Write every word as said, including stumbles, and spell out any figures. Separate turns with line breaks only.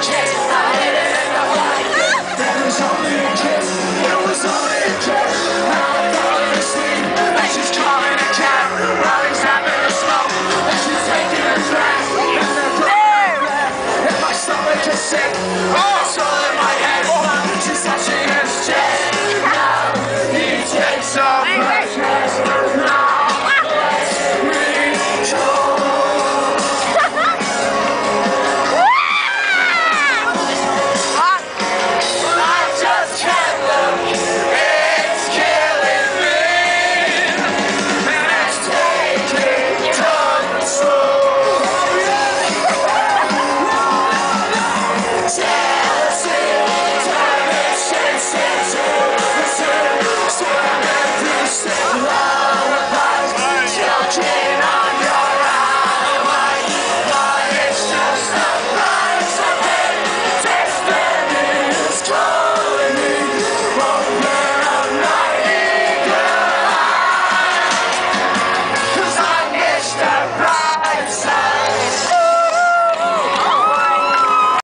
kiss. I hit it in the body. It was only a kiss. It was only a kiss. Now I'm falling asleep. And she's calling a cab. Riley's having a smoke. And she's taking a drag. And they're throwing a breath. And my stomach is sick.